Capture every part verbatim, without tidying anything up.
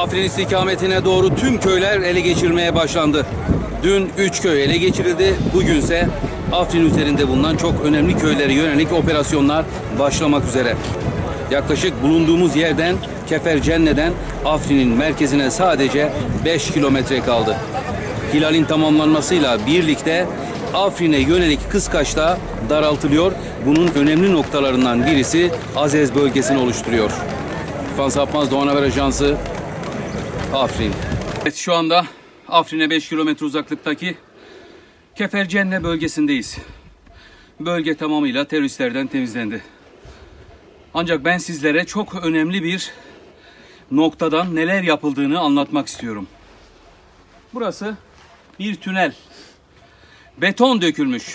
Afrin istikametine doğru tüm köyler ele geçirmeye başlandı. Dün üç köy ele geçirildi. Bugünse Afrin üzerinde bulunan çok önemli köylere yönelik operasyonlar başlamak üzere. Yaklaşık bulunduğumuz yerden Kefercenne'den Afrin'in merkezine sadece beş kilometre kaldı. Hilalin tamamlanmasıyla birlikte Afrin'e yönelik kıskaç da daraltılıyor. Bunun önemli noktalarından birisi Azez bölgesini oluşturuyor. İrfan Sapmaz, Doğan Haber Ajansı, Afrin. Evet, şu anda Afrin'e beş kilometre uzaklıktaki Kefercenne bölgesindeyiz. Bölge tamamıyla teröristlerden temizlendi. Ancak ben sizlere çok önemli bir noktadan neler yapıldığını anlatmak istiyorum. Burası bir tünel. Beton dökülmüş.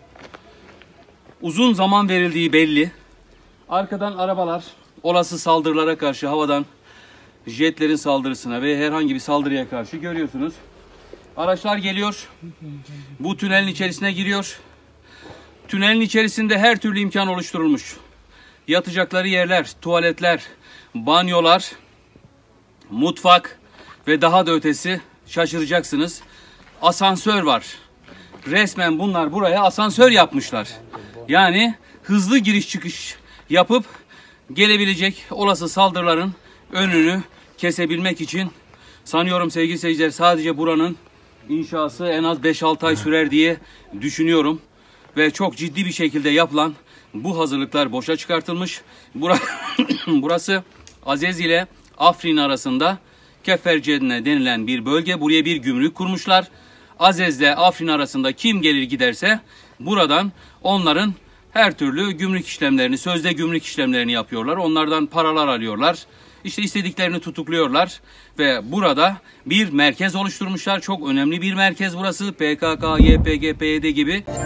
Uzun zaman verildiği belli. Arkadan arabalar olası saldırılara karşı havadan jetlerin saldırısına ve herhangi bir saldırıya karşı görüyorsunuz. Araçlar geliyor. Bu tünelin içerisine giriyor. Tünelin içerisinde her türlü imkan oluşturulmuş. Yatacakları yerler, tuvaletler, banyolar, mutfak ve daha da ötesi, şaşıracaksınız, asansör var. Resmen bunlar buraya asansör yapmışlar. Yani hızlı giriş çıkış yapıp gelebilecek olası saldırıların önünü kesebilmek için, sanıyorum sevgili seyirciler, sadece buranın inşası en az beş altı ay sürer diye düşünüyorum. Ve çok ciddi bir şekilde yapılan bu hazırlıklar boşa çıkartılmış. Burası Azez ile Afrin arasında Kefercenne denilen bir bölge. Buraya bir gümrük kurmuşlar. Azez ile Afrin arasında kim gelir giderse buradan onların her türlü gümrük işlemlerini, sözde gümrük işlemlerini yapıyorlar. Onlardan paralar alıyorlar. İşte istediklerini tutukluyorlar ve burada bir merkez oluşturmuşlar. Çok önemli bir merkez burası. P K K, Y P G, P Y D gibi